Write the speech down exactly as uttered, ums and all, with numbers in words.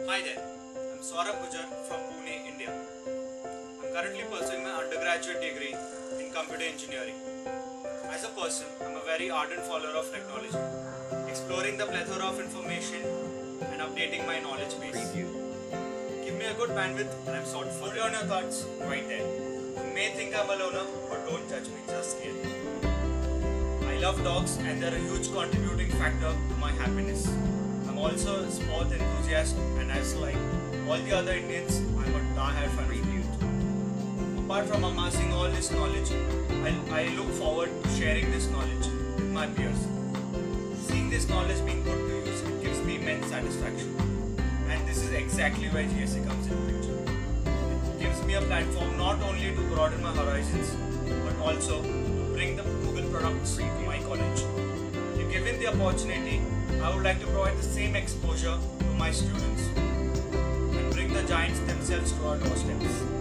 Hi there, I'm Saurabh Gujar from Pune, India. I'm currently pursuing my undergraduate degree in computer engineering. As a person, I'm a very ardent follower of technology, exploring the plethora of information and updating my knowledge base. Give me a good bandwidth and I'm sorted for it. Put on your thoughts right there. You may think I'm a loner, but don't judge me, just scared. I love dogs and they're a huge contributing factor to my happiness. I'm also a sport enthusiast, and as like all the other Indians, I'm a die-hard fan of youth. Apart from amassing all this knowledge, I, I look forward to sharing this knowledge with my peers. Seeing this knowledge being put to use, it gives me immense satisfaction. And this is exactly where G S A comes into picture. It gives me a platform not only to broaden my horizons, but also to bring the Google products to my college. If given the opportunity, I would like to provide the same exposure to my students and bring the giants themselves to our doorsteps.